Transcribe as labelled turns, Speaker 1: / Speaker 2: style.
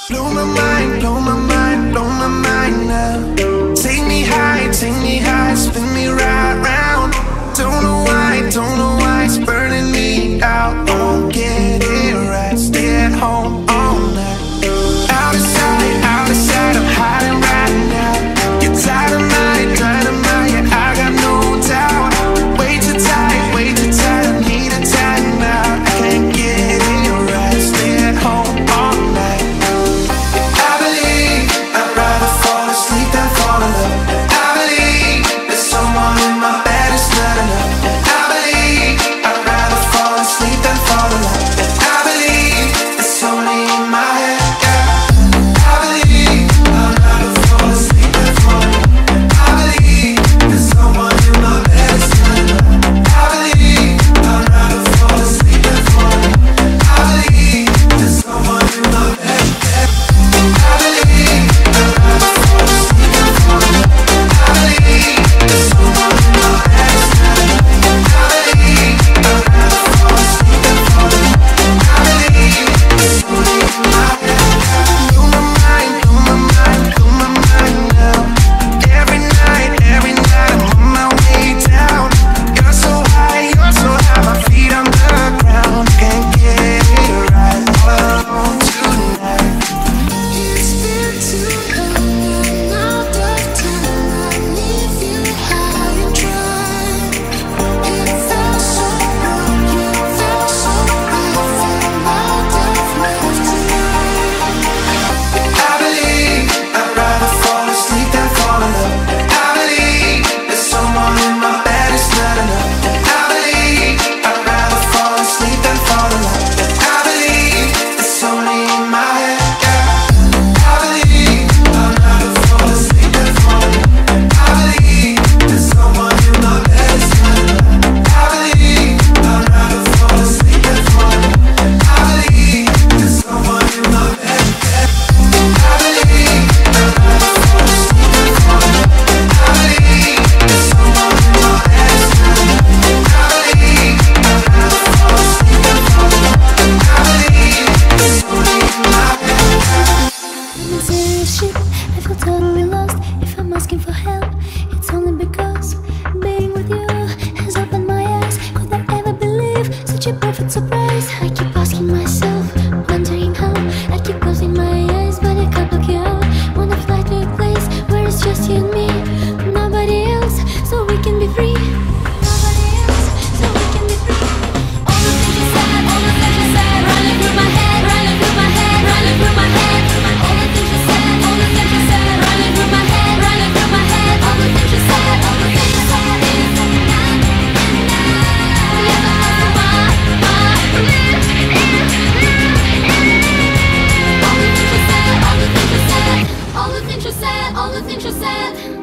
Speaker 1: Blow my mind, blow my mind, blow my mind now. Take me high, spin me right round. Don't know why it's burning me out. Won't get it right, stay at home all night. Out of sight, I'm hiding right now. You're dynamite, yeah, I got no doubt. Way too tight, I need a time out. I can't get it right, stay at home all night. I believe I'd rather fall asleep than fall in love. I believe there's someone in my bed who's not enough. I believe I'd rather fall asleep than fall in love. I believe it's only in my head.
Speaker 2: I feel totally lost. If I'm asking for help, it's only because being with you has opened my eyes. Could I ever believe such a perfect surprise? I keep asking myself, wondering how. I keep closing my eyes, but I can't block you out. Wanna fly to a place where it's just you and me, nobody else, so we can be free. Nobody else, so we can be free. All the things you said, all the things you said, running through my head, running through my head, running through my head. All the things you said, all the things you said, running through my head, running through my head. All the things you said, all the things you said. All the things you said, all the things you said.